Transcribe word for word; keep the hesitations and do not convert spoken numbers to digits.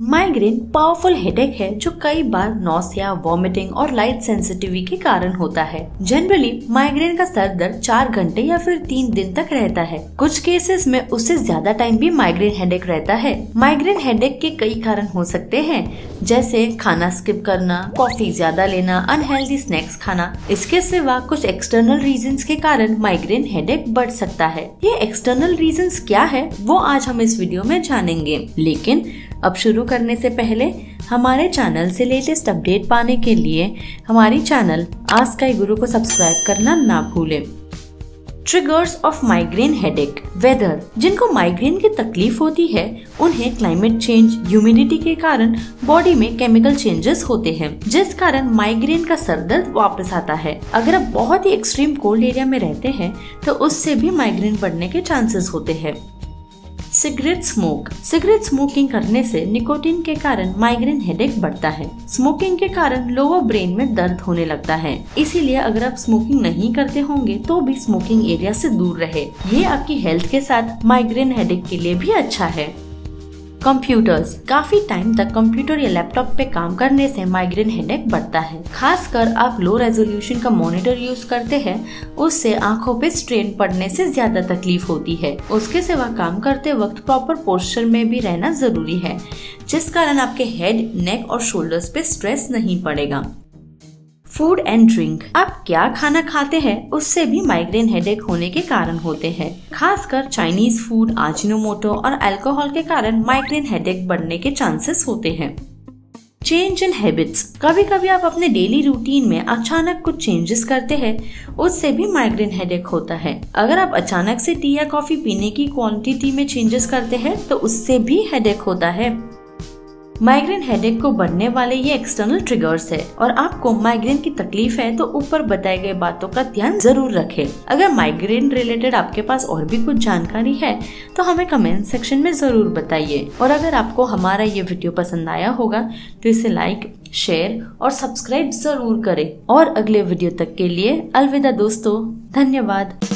Migraine powerful headache है जो कई बार नौसिया, वॉमिटिंग और लाइट सेंसिटिविटी के कारण होता है। जनरली माइग्रेन का सर दर्द चार घंटे या फिर तीन दिन तक रहता है। कुछ केसेस में उससे ज्यादा टाइम भी माइग्रेन हेडेक रहता है। माइग्रेन हेडेक के कई कारण हो सकते हैं, जैसे खाना स्किप करना, कॉफी ज्यादा लेना, अनहेल्दी स्नैक्स खाना। इसके सिवा कुछ एक्सटर्नल रीजंस के कारण माइग्रेन हेडेक बढ़ सकता है। ये एक्सटर्नल रीजंस क्या है वो आज हम इस वीडियो में जानेंगे। लेकिन अब शुरू करने से पहले हमारे चैनल से लेटेस्ट अपडेट पाने के लिए हमारी चैनल आस्क स्काई गुरु को सब्सक्राइब करना ना भूलें। Triggers of migraine headache. Weather. जिनको माइग्रेन की तकलीफ होती है उन्हें क्लाइमेट चेंज, ह्यूमिडिटी के कारण बॉडी में केमिकल चेंजेस होते हैं, जिस कारण माइग्रेन का सर दर्द वापस आता है। अगर आप बहुत ही एक्सट्रीम कोल्ड एरिया में रहते हैं तो उससे भी माइग्रेन बढ़ने के चांसेस होते हैं। Cigarette smoke. सिगरेट स्मोकिंग करने से निकोटीन के कारण माइग्रेन हेडेक बढ़ता है। स्मोकिंग के कारण लोअर ब्रेन में दर्द होने लगता है, इसीलिए अगर आप स्मोकिंग नहीं करते होंगे तो भी स्मोकिंग एरिया से दूर रहे। ये आपकी हेल्थ के साथ माइग्रेन हेडेक के लिए भी अच्छा है। कंप्यूटर्स। काफी टाइम तक कंप्यूटर या लैपटॉप पे काम करने से माइग्रेन हेडेक बढ़ता है। खासकर आप लो रेजोल्यूशन का मॉनिटर यूज करते हैं, उससे आंखों पे स्ट्रेन पड़ने से ज्यादा तकलीफ होती है। उसके सिवा काम करते वक्त प्रॉपर पोस्चर में भी रहना जरूरी है, जिस कारण आपके हेड, नेक और शोल्डर्स पे स्ट्रेस नहीं पड़ेगा। Food and drink. आप क्या खाना खाते हैं उससे भी माइग्रेन हेडेक होने के कारण होते हैं। खासकर चाइनीज फूड, अजीनोमोटो और अल्कोहल के कारण माइग्रेन हेडेक बढ़ने के चांसेस होते हैं। Change in habits. कभी कभी आप अपने डेली रूटीन में अचानक कुछ चेंजेस करते हैं, उससे भी माइग्रेन हेडेक होता है। अगर आप अचानक से टी या कॉफी पीने की क्वांटिटी में चेंजेस करते हैं तो उससे भी हेडेक होता है। माइग्रेन हेडेक को बढ़ने वाले ये एक्सटर्नल ट्रिगर्स है और आपको माइग्रेन की तकलीफ है तो ऊपर बताए गए बातों का ध्यान जरूर रखें। अगर माइग्रेन रिलेटेड आपके पास और भी कुछ जानकारी है तो हमें कमेंट सेक्शन में जरूर बताइए। और अगर आपको हमारा ये वीडियो पसंद आया होगा तो इसे लाइक, शेयर और सब्सक्राइब जरूर करें। और अगले वीडियो तक के लिए अलविदा दोस्तों, धन्यवाद।